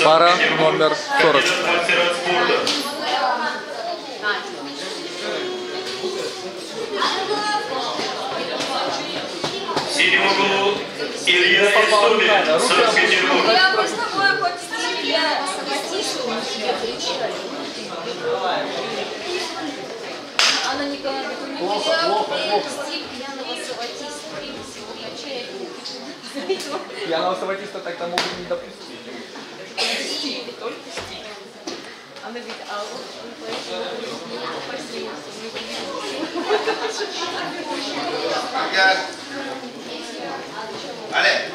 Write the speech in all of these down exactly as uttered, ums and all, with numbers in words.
Пара номер сорок. В синем углу Илья Истомин, Санкт-Петербург. Я бы с тобой хоть Илья. Анна Николаевна, стиль пьяного саватиста. Пьяного саватиста так там могут не допустить. Стиль, только стиль. Она говорит, а вот он поэтому постелился. Allez.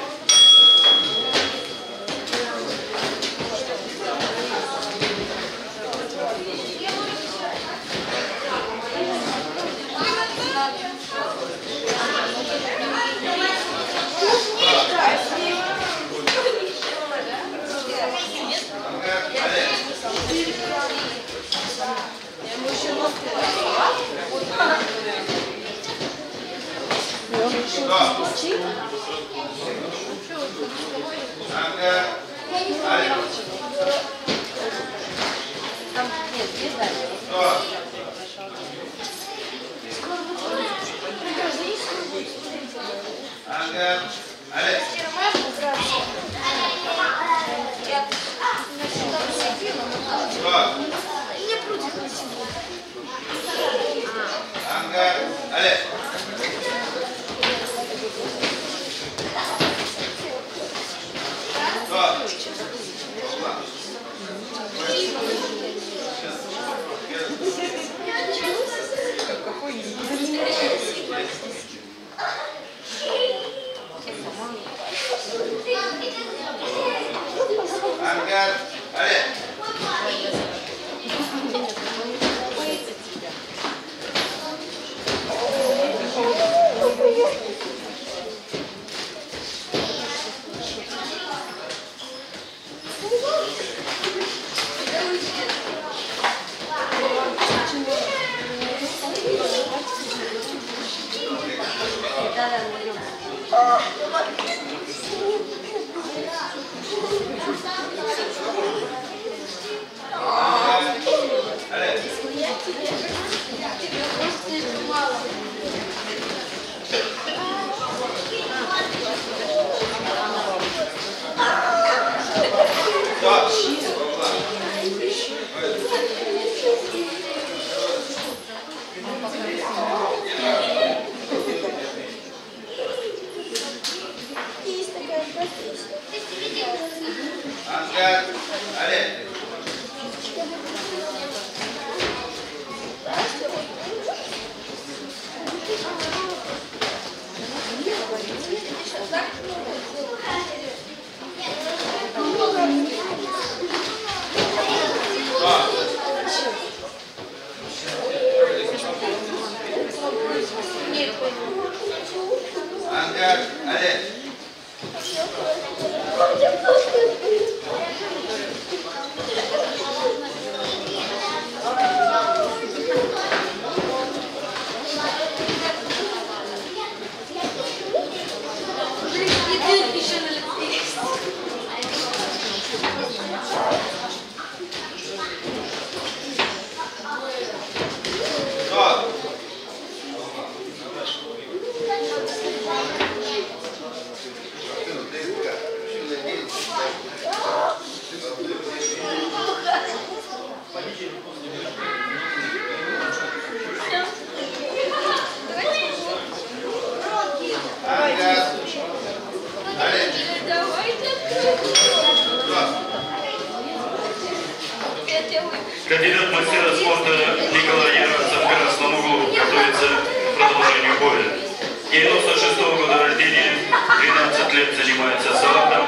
Кандидат мастера спорта Николай Яровцев в красном углу готовится к продолжению боя. девяносто шестого года рождения, двенадцать лет занимается салатом,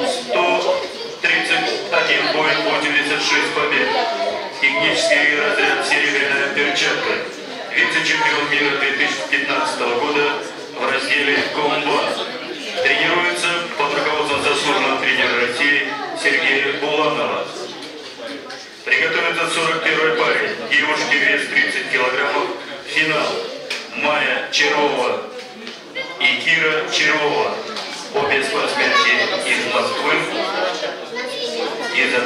сто тридцать один бой, восемьдесят шесть побед. Технический разряд «Серебряная перчатка». Вице-чемпион мира две тысячи пятнадцатого года в разделе «Комбат». Тренируется под руководством заслуженного тренера России Сергея Буланова. Приготовится сорок первой паре. Девушки вес тридцать килограммов. Финал. Майя Черова и Кира Черова. Обе спортсменки из Москвы. Из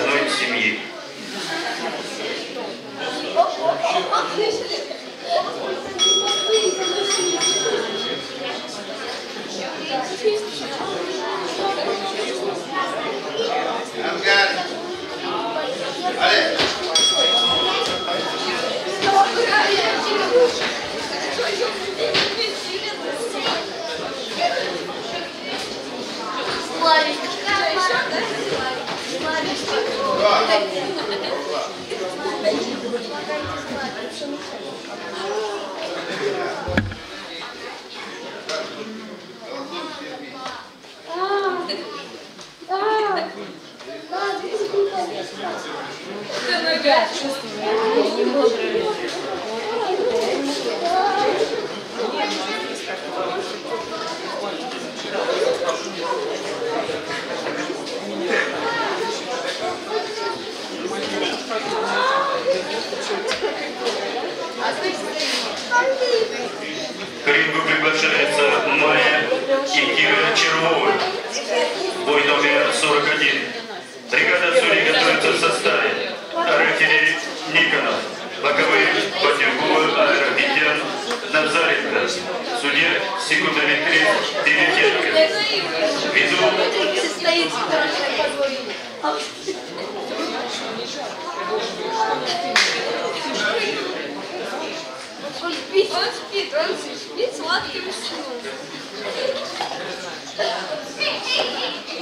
Я чувствую, я не могу. К рингу приглашается Майя и Кира Червовы. Бой номер сорок один. Бригада судей готовится в составе. Рефери Никонов. Боковые Батюкова, Аэропетян, Назаренко. Судья секундометрист Перетенко. Веду Состоит страшной подвой. Он спит, он спит, он спит сладким сном.